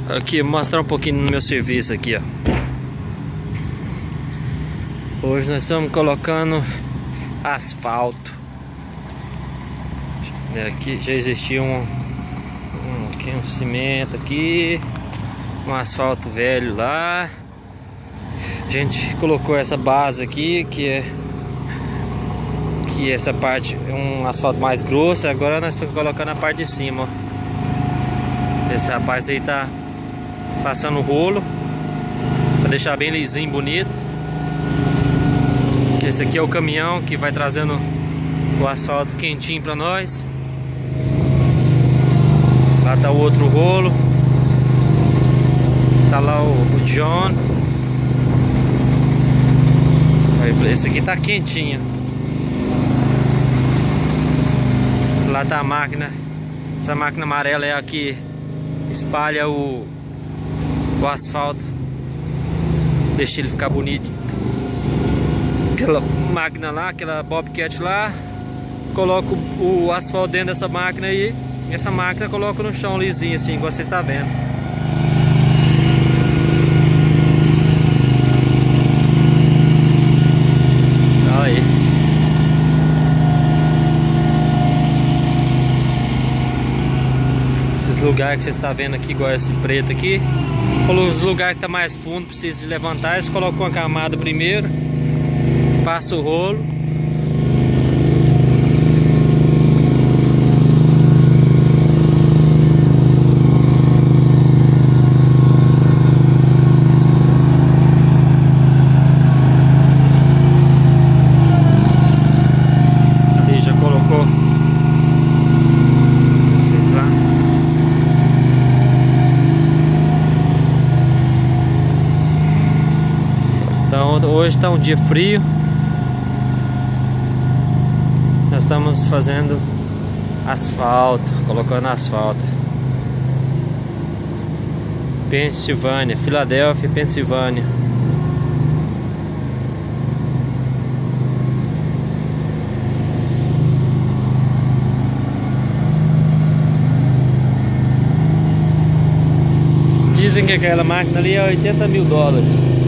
Aqui, mostrar um pouquinho no meu serviço aqui, ó. Hoje nós estamos colocando asfalto. Aqui já existia um cimento aqui, um asfalto velho lá. A gente colocou essa base aqui, que essa parte é um asfalto mais grosso. Agora nós estamos colocando a parte de cima, ó. Esse rapaz aí tá passando o rolo para deixar bem lisinho, bonito. Esse aqui é o caminhão que vai trazendo o asfalto quentinho para nós. Lá tá o outro rolo. Tá lá o John. Esse aqui tá quentinho. Lá tá a máquina. Essa máquina amarela é a que espalha o asfalto, deixa ele ficar bonito. Aquela máquina lá, aquela Bobcat lá, coloca o asfalto dentro dessa máquina aí. E essa máquina coloca no chão lisinho assim, igual você está vendo. Aí. Esses lugares que você está vendo aqui, igual esse preto aqui, os lugares que tá mais fundo, precisa de levantar, eles colocam uma camada primeiro, passa o rolo. Ali já colocou. Vocês lá. Então hoje está um dia frio. Nós estamos fazendo asfalto, colocando asfalto. Pensilvânia, Filadélfia, Pensilvânia. Dizem que aquela máquina ali é $80 mil.